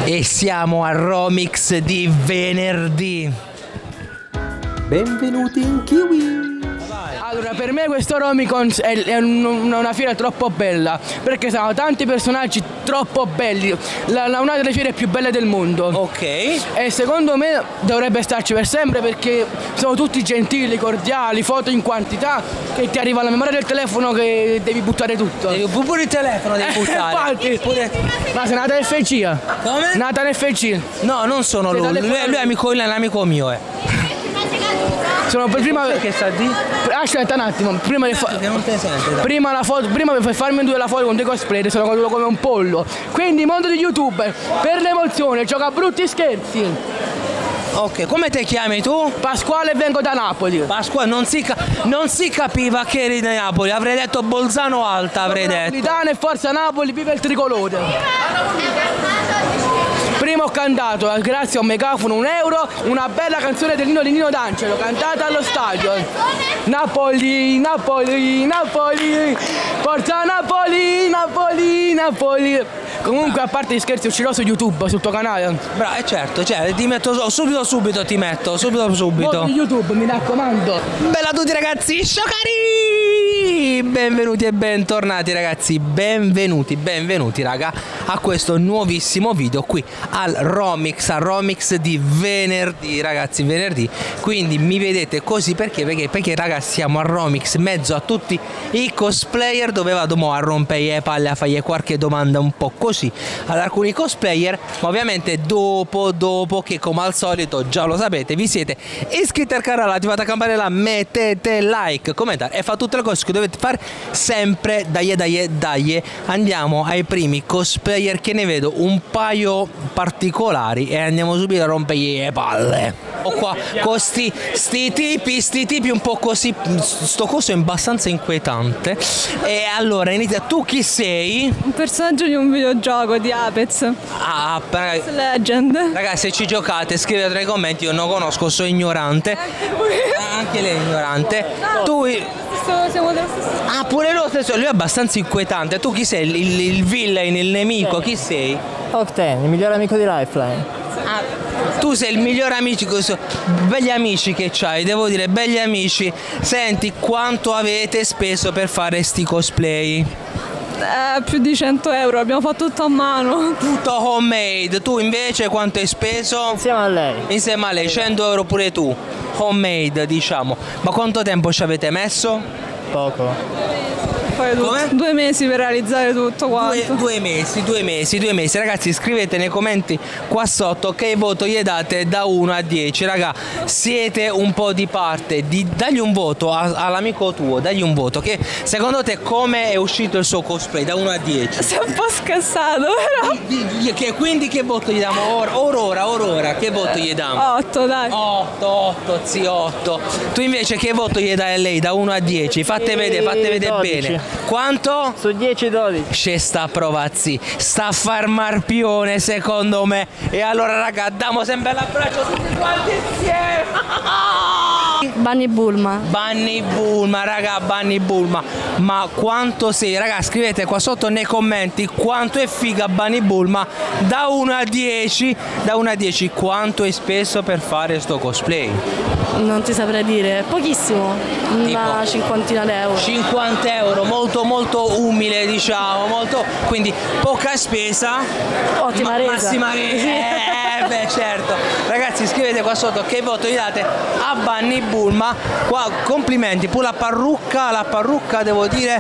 E siamo al Romix di venerdì. Benvenuti in Kiwi. Allora, per me questo Romicon è una fiera troppo bella, perché sono tanti personaggi troppo belli, una delle fiere più belle del mondo. Ok. E secondo me dovrebbe starci per sempre, perché sono tutti gentili, cordiali, foto in quantità, che ti arriva alla memoria del telefono che devi buttare tutto. Pure il telefono devi buttare. Infatti. Ma sei nata FC? Come? Nata in FC? No, non sono lui è amico mio. Sono per prima. Che sta di? Aspetta un attimo, prima Che non te sente, dai. prima per farmi la foto con dei cosplay sono caduto come un pollo. Quindi mondo di youtuber, per l'emozione, gioca a brutti scherzi. Ok, come ti chiami tu? Pasquale, vengo da Napoli. Pasquale, non si capiva che eri di Napoli, avrei detto Bolzano Alta, avrei detto. Napolitano e forza Napoli, viva il tricolore. Prima ho cantato, grazie a un megafono, €1, una bella canzone del Nino D'Angelo, cantata allo stadio. Napoli, Napoli, Napoli, forza Napoli, Napoli, Napoli. Comunque, a parte gli scherzi, uscirò su YouTube, sul tuo canale. Bravo, certo, ti metto subito, ti metto, subito. Su YouTube, mi raccomando. Bella a tutti ragazzi, sciocari! Benvenuti e bentornati ragazzi, benvenuti raga a questo nuovissimo video qui al Romix di venerdì ragazzi, venerdì. Quindi mi vedete così perché ragazzi siamo al Romix in mezzo a tutti i cosplayer, dove vado mo a rompere le palle a fargli qualche domanda un po' così ad alcuni cosplayer, ma ovviamente dopo che, come al solito già lo sapete, vi siete iscritti al canale, attivate la campanella, mettete like, commentate e fate tutte le cose che dovete fare sempre. Dai, andiamo ai primi cosplayer, che ne vedo un paio particolari e andiamo subito a rompergli le palle. Ho qua con sti tipi un po' così, sto coso è abbastanza inquietante. E allora inizia, tu chi sei? Un personaggio di un videogioco di Apex. Legend. Ragazzi, se ci giocate scrivete nei commenti, io non conosco, sono ignorante. Anche lei è ignorante. No. Tu Siamo dello stesso. Ah, pure lo stesso, lui è abbastanza inquietante. Tu chi sei? Il villain, il nemico, chi sei? Octane, il migliore amico di Lifeline. Tu sei il miglior amico, belli amici che c'hai, devo dire, belli amici. Senti, quanto avete speso per fare sti cosplay? Più di €100, abbiamo fatto tutto a mano. Tutto homemade. Tu invece quanto hai speso? Insieme a lei. Insieme a lei, €100 pure tu. Homemade, diciamo. Ma quanto tempo ci avete messo? Poco. Poi 2 mesi per realizzare tutto quanto. Due mesi. Ragazzi, scrivete nei commenti qua sotto che voto gli date da 1 a 10. Raga, siete un po' di parte. Dagli un voto all'amico tuo, dagli un voto. Che secondo te come è uscito il suo cosplay da 1 a 10? Si è un po' scassato, però. Quindi che voto gli diamo? Aurora, che voto gli diamo? 8, dai. 8, sì, 8. Tu invece che voto gli dai a lei da 1 a 10? Fate vedere 12. bene. Quanto? Su 10, 12. C'è sta provazzi, sta a far marpione secondo me. E allora raga, diamo sempre l'abbraccio tutti quanti insieme. Bunny Bulma. Bunny Bulma, raga, Bunny Bulma. Ma quanto sei? Raga, scrivete qua sotto nei commenti quanto è figa Bunny Bulma da 1 a 10. Da 1 a 10 quanto hai speso per fare sto cosplay? Non ti saprei dire, pochissimo, una cinquantina d'euro. 50 euro, molto umile, diciamo, quindi poca spesa, Ottima resa. Massima resa. Beh, certo. Ragazzi, scrivete qua sotto che voto gli date a Bunny Bulma. Qua complimenti, pure la parrucca devo dire.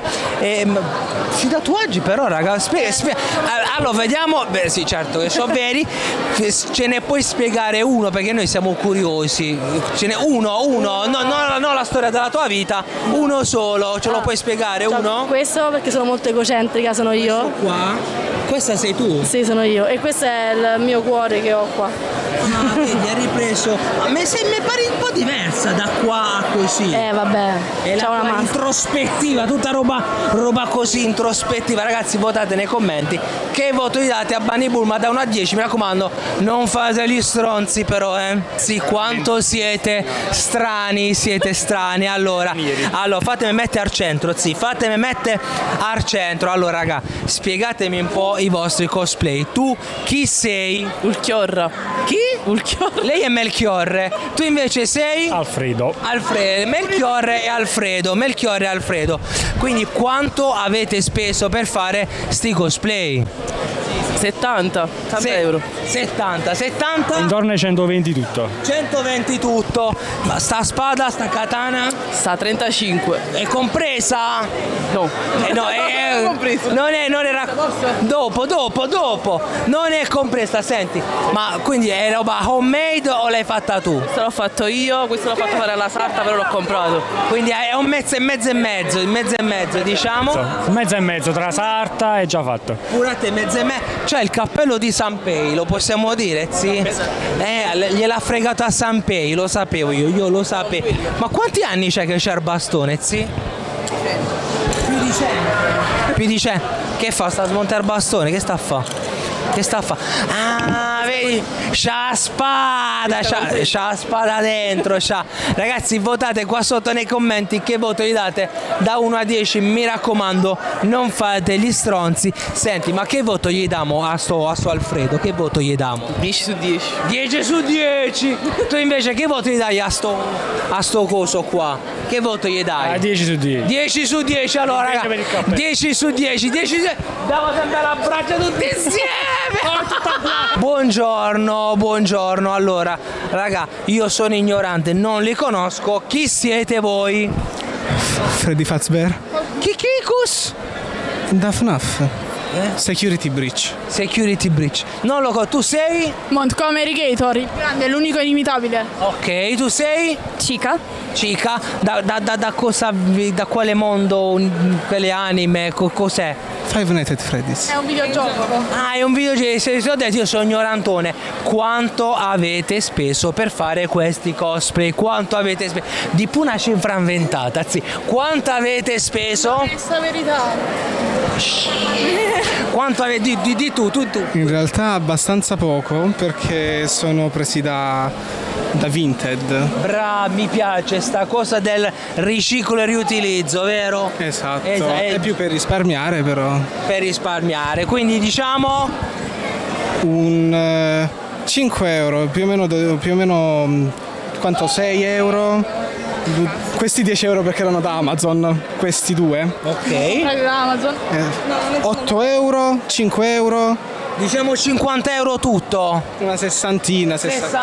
I tatuaggi però, raga, allora vediamo. Beh sì, certo che sono veri. Ce ne puoi spiegare uno, perché noi siamo curiosi. Ce n'è uno, no, la storia della tua vita, uno solo, ce lo puoi spiegare uno? Questo perché sono molto egocentrica, sono io. Questo qua? Questa sei tu? Sì, sono io. E questo è il mio cuore che ho qua. Ah, vedi, hai ripreso. Mi pare un po' diversa da qua a così. Vabbè, È c'è una la mano. introspettiva, tutta roba così introspettiva. Ragazzi, votate nei commenti che voto gli date a Bunny Bull, ma da 1 a 10, mi raccomando, non fate gli stronzi però, Sì, quanto siete strani, Allora, fatemi mettere al centro, sì, fatemi mettere al centro. Allora, raga, spiegatemi un po' i vostri cosplay. Tu chi sei? Ulchiorra. Chi? Ulchiorra. Lei è Melchiorre, tu invece sei? Alfredo. Melchiorre e Alfredo. Quindi quanto avete speso per fare sti cosplay? 70 euro. 70. Intorno ai 120 tutto. 120 tutto. Ma sta spada, sta katana Sta a 35. è compresa? No. No, non era dopo. Non è compresa, senti. Ma quindi è roba homemade o l'hai fatta tu? Questo l'ho fatto io, questo l'ho fatto fare alla sarta, però l'ho comprato. Quindi è un mezzo e mezzo, diciamo. Mezzo e mezzo tra sarta e già fatto. Pure a te mezzo e mezzo. Cioè il cappello di Sanpei, lo possiamo dire, sì? Gliel'ha fregato a Sanpei, lo sapevo io lo sapevo. Ma quanti anni c'è che c'è il bastone, sì? Più di 100. Che fa? Sta a smontare il bastone? Che sta a fa? Ah, vedi? C'ha la spada dentro, Ragazzi, votate qua sotto nei commenti che voto gli date da 1 a 10, mi raccomando, non fate gli stronzi. Senti, ma che voto gli diamo a sto Alfredo? Che voto gli diamo? 10 su 10. 10 su 10. Tu invece che voto gli dai a sto coso qua? Che voto gli dai? 10 su 10. 10 su 10, allora raga, per il cappello. 10 su 10, andiamo sempre all'abbraccio tutti insieme. Buongiorno, allora raga, io sono ignorante, non li conosco, chi siete voi? Freddy Fazbear. Kikikus? Da FNAF. Security Breach. Non lo conosco, tu sei? Montgomery Gator, il grande, l'unico inimitabile. Ok, tu sei? Chica. Da cosa, da quale mondo, quelle anime, cos'è? Five Nights at Freddy's. È un videogioco. Ah, è un videogioco, se ho detto io sono ignorantone. Quanto avete speso per fare questi cosplay? Quanto avete speso? Di più una cifra inventata, sì. Quanto avete speso? Questa verità. Quanto avete? Di tu. In realtà abbastanza poco perché sono presi da Vinted. Bravo, mi piace sta cosa del riciclo e riutilizzo, vero? Esatto. È più per risparmiare però. Per risparmiare, quindi diciamo un 5 euro, più o meno quanto? 6 euro. Questi 10 euro perché erano da Amazon, questi due. ok. Amazon. 8 euro, 5 euro, Diciamo 50 euro tutto. una sessantina.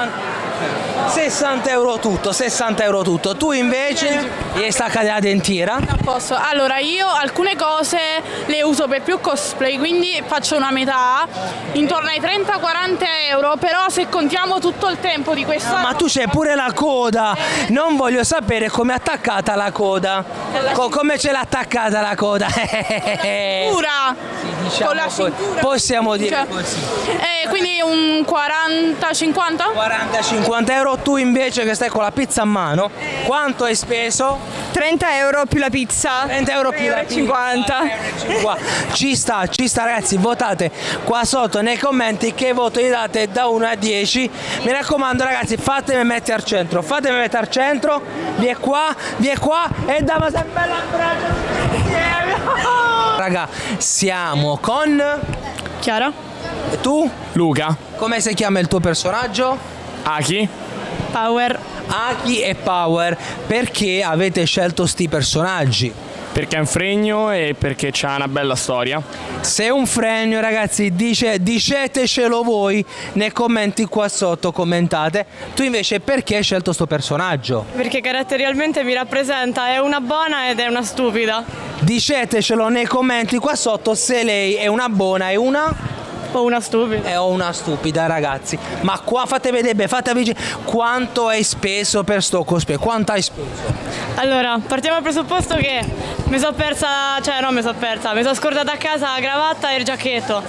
60 euro tutto. Tu invece gli stacca della dentiera. A posto. Allora, io alcune cose le uso per più cosplay, quindi faccio una metà, intorno ai 30-40 euro, però se contiamo tutto il tempo di questa... Ma tu c'è pure la coda. Non voglio sapere come è attaccata la coda. Come ce l'ha attaccata la coda? Cintura! Diciamo, Con la cintura. possiamo dire Cioè, così. quindi un 40-50? 40-50 euro. Tu invece che stai con la pizza a mano, quanto hai speso? 30 euro più la pizza. 30 euro più la pizza. 50. Ci sta ragazzi, votate qua sotto nei commenti che voto gli date da 1 a 10. Mi raccomando ragazzi, fatemi mettere al centro, vi è qua e diamo sempre l'abbraccio insieme. Raga, siamo con Chiara? e tu? Luca. Come si chiama il tuo personaggio? Aki. Power. Aki e Power. Perché avete scelto sti personaggi? Perché è un fregno e perché c'ha una bella storia. Se è un fregno ragazzi, dicetecelo voi nei commenti qua sotto, commentate. Tu invece perché hai scelto sto personaggio? Perché caratterialmente mi rappresenta, è una buona ed è una stupida. Dicetecelo nei commenti qua sotto se lei è una buona e una... O una stupida. o una stupida ragazzi. Ma qua fate vedere, quanto hai speso per sto cosplay? Quanto hai speso? Allora, partiamo dal presupposto che mi sono scordata a casa la cravatta e il giacchetto.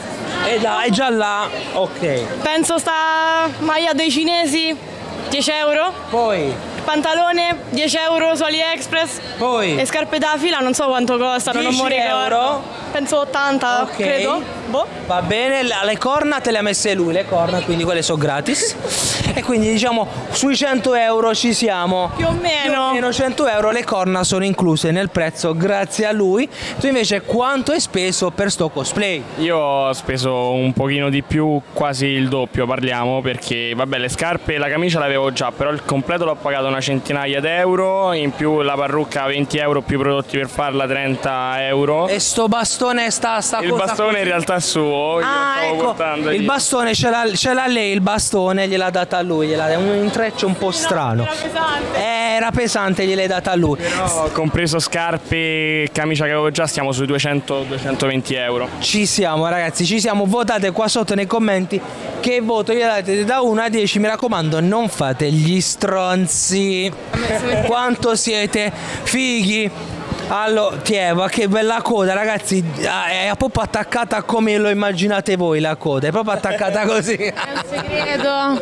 È già là, ok. Penso sta maglia dei cinesi, 10 euro. Poi? Pantalone, 10 euro su AliExpress. Poi? E scarpe da fila, non so quanto costano, non mi ricordo. euro? Penso 80, Ok. credo. Boh. Va bene, le corna te le ha messe lui, le corna, quindi quelle sono gratis. E quindi diciamo sui 100 euro ci siamo. Più o meno. 100 euro, le corna sono incluse nel prezzo grazie a lui. Tu invece quanto hai speso per sto cosplay? Io ho speso un pochino di più, quasi il doppio parliamo, perché vabbè le scarpe e la camicia l'avevo già, però il completo l'ho pagato una centinaia d'euro, in più la parrucca 20 euro più i prodotti per farla 30 euro. E sto bastone sta Il cosa bastone così? in realtà è suo, io Ah, stavo ecco, portando il bastone ce l'ha lei, il bastone gliel'ha data a lui, è un intreccio un po' strano. Era pesante, gliel'ai data a lui. Ho compreso scarpe e camicia che avevo già, stiamo sui 200-220 euro. Ci siamo ragazzi, ci siamo, votate qua sotto nei commenti che voto gli date da 1 a 10, mi raccomando non fate gli stronzi. Quanto siete fighi. Allora, Tieva, che bella coda ragazzi, è proprio attaccata come lo immaginate voi la coda, è proprio attaccata così. È un segreto.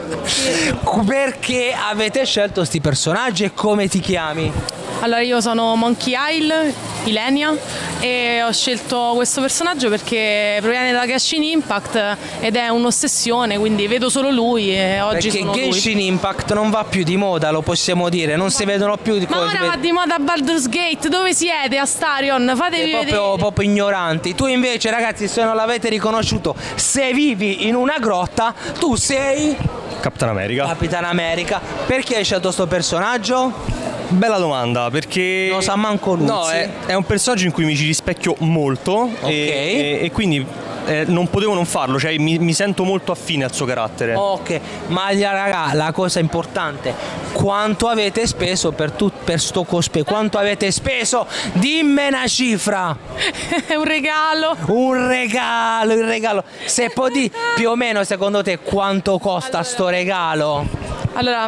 Perché avete scelto sti personaggi e come ti chiami? Allora io sono Monkey Isle, Ilenia, e ho scelto questo personaggio perché proviene da Genshin Impact ed è un'ossessione, quindi vedo solo lui e oggi Perché sono Genshin lui. Impact non va più di moda, lo possiamo dire, non si vedono più di Ma cose. ora va di moda Baldur's Gate, dove siete? A Starion, fatevi vedere. Proprio ignoranti. Tu invece ragazzi, se non l'avete riconosciuto, se vivi in una grotta, tu sei Capitan America. Capitan America. Perché hai scelto sto personaggio? Bella domanda, perché Non sa manco lui. no, è un personaggio in cui mi ci rispecchio molto e quindi non potevo non farlo, cioè mi sento molto affine al suo carattere. Ok, ma raga, la cosa importante, quanto avete speso per sto cosplay? Quanto avete speso? Dimmi una cifra. È un regalo. Un regalo, il regalo. Se può dire più o meno secondo te quanto costa sto regalo? Allora,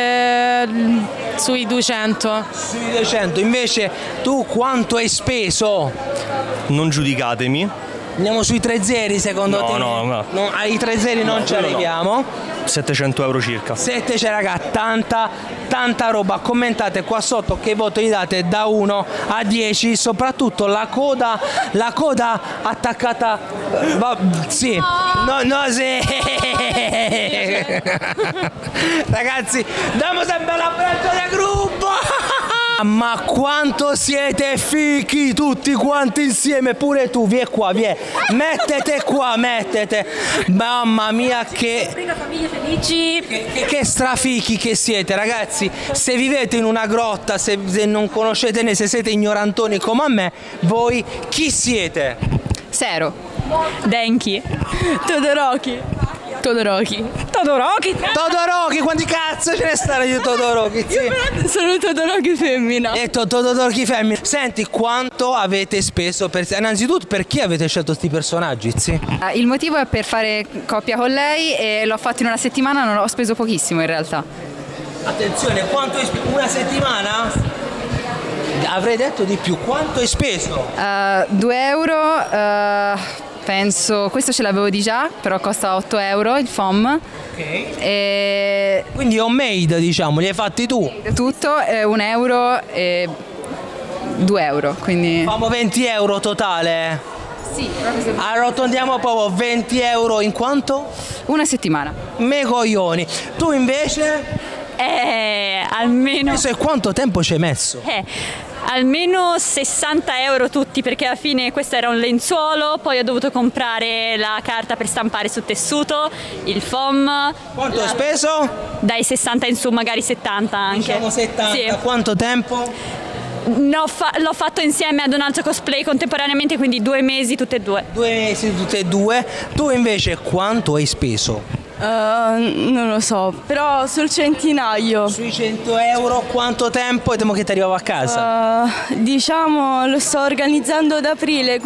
sui 200. Sui 200, invece tu quanto hai speso? Non giudicatemi. Andiamo sui 3 zeri secondo te? No. Ai 3 zeri non ci arriviamo. 700 euro circa. 7 raga, tanta roba. Commentate qua sotto che voto gli date da 1 a 10, soprattutto la coda attaccata. Sì. No, sì. Ragazzi, diamo sempre l'abbraccio del gruppo. Ma quanto siete fichi tutti quanti insieme, pure tu, vieni qua, vieni. Mettete qua, mettete. Mamma mia che famiglie felici. che strafichi che siete ragazzi. Se vivete in una grotta, se non conoscete né, se siete ignorantoni come a me, voi chi siete? Zero. Denki. Todoroki, quanti cazzo ce ne stanno di Todoroki? Sì. Sono Todoroki femmina. E Todoroki femmina. Senti, quanto avete speso per... Innanzitutto, perché avete scelto questi personaggi? Sì? Il motivo è per fare coppia con lei e l'ho fatto in una settimana, non ho speso pochissimo in realtà. Attenzione, quanto hai speso? Una settimana? Avrei detto di più. Quanto hai speso? 2 euro, penso, questo ce l'avevo di già, però costa 8 euro il foam. Ok. E Quindi homemade, diciamo, li hai fatti tu? tutto è 1 euro e 2 euro, quindi... Famo 20 euro totale. Sì, proprio se... Arrotondiamo proprio 20 euro in quanto? Una settimana. Me coglioni. Tu invece? Almeno... E quanto tempo ci hai messo? Almeno 60 euro tutti, perché alla fine questo era un lenzuolo, poi ho dovuto comprare la carta per stampare sul tessuto, il foam. Quanto hai speso? Dai 60 in su, magari 70 anche. Diciamo 70. Sì. Quanto tempo? L'ho fatto insieme ad un altro cosplay contemporaneamente, quindi 2 mesi tutte e due. 2 mesi tutte e due. Tu invece quanto hai speso? Non lo so, però sul centinaio. Sui 100 euro quanto tempo e temo che ti arrivavo a casa? Diciamo lo sto organizzando ad aprile, quindi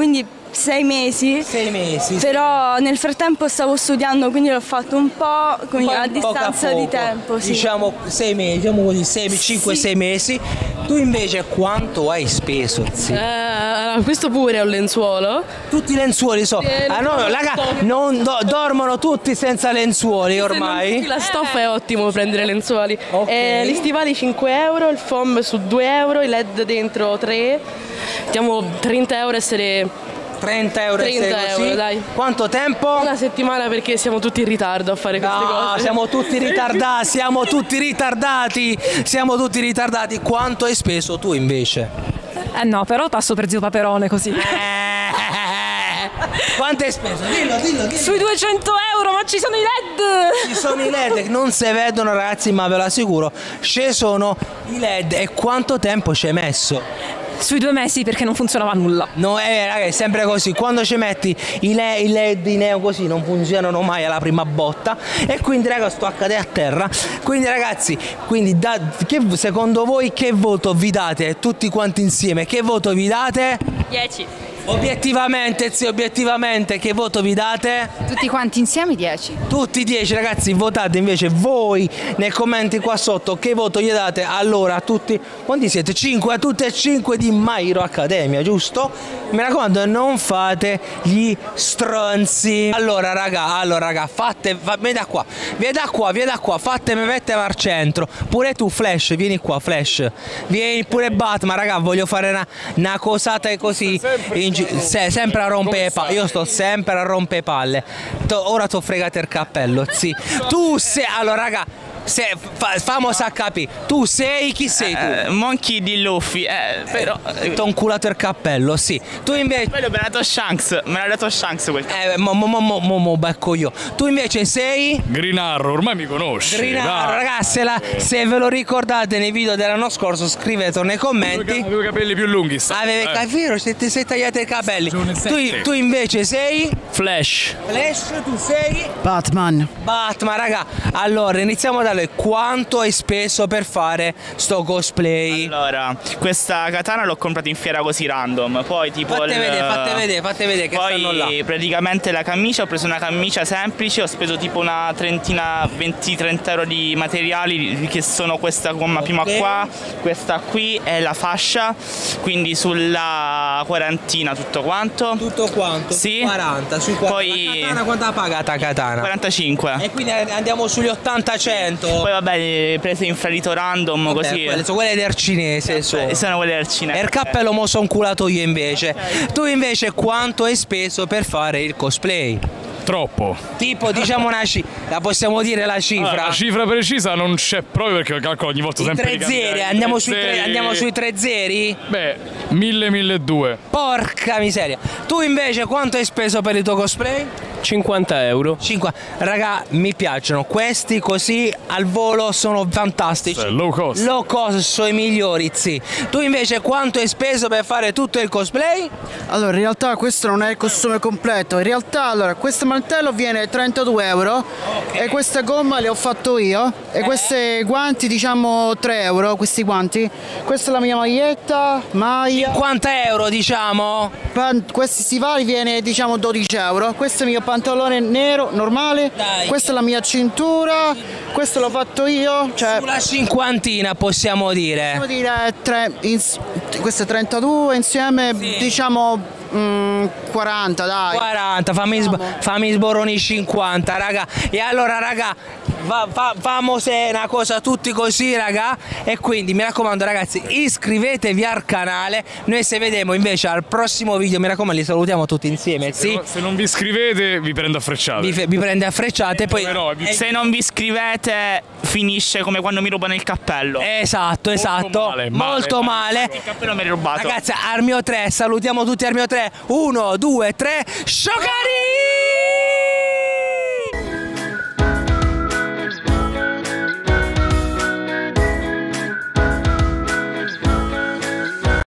6 mesi. 6 mesi. Però nel frattempo stavo studiando, quindi l'ho fatto un po' a distanza di tempo. Sì. Diciamo 6 mesi, diciamo così, 5-6 mesi. Tu invece quanto hai speso, zio? Questo pure è un lenzuolo. Tutti i lenzuoli so. No, raga, non dormono tutti senza lenzuoli ormai. La stoffa è ottimo prendere lenzuoli. Gli stivali 5 euro, il foam su 2 euro, i LED dentro 3. Mettiamo 30 euro essere 30 euro, 30 così. euro, dai. Quanto tempo? Una settimana perché siamo tutti in ritardo a fare queste cose. Siamo tutti ritardati, siamo tutti ritardati. Quanto hai speso tu invece? No, però passo per zio Paperone così. Quanto hai speso? Dillo. Sui 200 euro, ma ci sono i LED! Ci sono i LED che non si vedono, ragazzi, ma ve lo assicuro, ci sono i LED. E quanto tempo ci hai messo? Sui 2 mesi perché non funzionava nulla. No, raga, è sempre così. Quando ci metti i LED i neo così non funzionano mai alla prima botta. E quindi, raga, sto a cadere a terra. Quindi, ragazzi, secondo voi che voto vi date? Tutti quanti insieme, che voto vi date? 10. Obiettivamente, zio, obiettivamente, che voto vi date? Tutti quanti insieme 10. Tutti 10, ragazzi. Votate invece voi nei commenti qua sotto che voto gli date. Allora, a tutti, quanti siete? 5, a tutte e 5 di My Hero Academia, giusto? Mi raccomando, non fate gli stronzi. Allora, raga, vieni da qua, fatemi mettere al centro. Pure tu, Flash, vieni qua, Flash. Vieni pure Batman, raga, voglio fare una cosata così. Sempre a rompere palle. Io sto sempre a rompere palle. Ora t'ho fregato il cappello, sì. Tu sei. Allora, raga, famosa a capire. Tu sei chi sei tu? Monkey di Luffy, però. T'ho inculato il cappello, sì. Tu invece. Quello me l'ha dato Shanks. Me l'ha dato Shanks quel cappello. Mo becco io. Tu invece sei? Green Arrow, ormai mi conosci. Green Arrow, ragazzi, se ve lo ricordate nei video dell'anno scorso, scrivetelo nei commenti. Avevo i capelli più lunghi. È vero, se ti sei tagliato i capelli. Tu invece sei? Flash. Tu sei? Batman, raga. Allora, iniziamo da lei. Quanto hai speso per fare sto cosplay? Allora, questa katana l'ho comprata in fiera così random. Poi tipo fate vedere che stanno là. Praticamente la camicia, ho preso una camicia semplice, ho speso tipo una trentina, 20-30 euro di materiali che sono questa gomma prima qua, questa qui è la fascia, quindi sulla quarantina tutto quanto. Tutto quanto? Sì. 40, sui 40. Poi la katana quanto ha pagata katana? 45. E quindi andiamo sugli 80-100. Poi vabbè, prese infradito random così. Sono quelle del cinese. Sono quelle del cinese. E il cappello mo sono culato io invece. Tu invece quanto hai speso per fare il cosplay? Troppo. Tipo, diciamo la possiamo dire la cifra? La cifra precisa non c'è proprio perché calcolo ogni volta sempre 3 zeri, andiamo sui 3 zeri? Beh, 1000-1200. Porca miseria. Tu invece quanto hai speso per il tuo cosplay? 50 euro. Raga, mi piacciono questi così al volo, sono fantastici. Low cost sono i migliori, sì. Tu invece quanto hai speso per fare tutto il cosplay? allora in realtà questo non è il costume completo. In realtà allora questo mantello viene 32 euro e questa gomma le ho fatto io e questi guanti diciamo 3 euro, questi guanti. Questa è la mia maglietta, maglia. 50 euro diciamo? Questi stivali viene diciamo 12 euro. Questo è il mio pantalone nero normale. Dai. Questa è la mia cintura. Questo l'ho fatto io. Sulla cinquantina possiamo dire. Possiamo dire questo è 32 insieme sì. Diciamo 40 dai. 40, fammi sboroni 50 raga. E allora raga, famo se una cosa tutti così raga. E quindi mi raccomando ragazzi, iscrivetevi al canale. Noi se vediamo invece al prossimo video, mi raccomando, li salutiamo tutti insieme sì. Se non vi iscrivete vi prendo a frecciate. Vi prende a frecciate poi se non vi iscrivete finisce come quando mi rubano il cappello. Esatto. Molto male. Il cappello mi è rubato. Ragazzi, Armio 3, salutiamo tutti Armio 3. 1, 2, 3, Sciocari!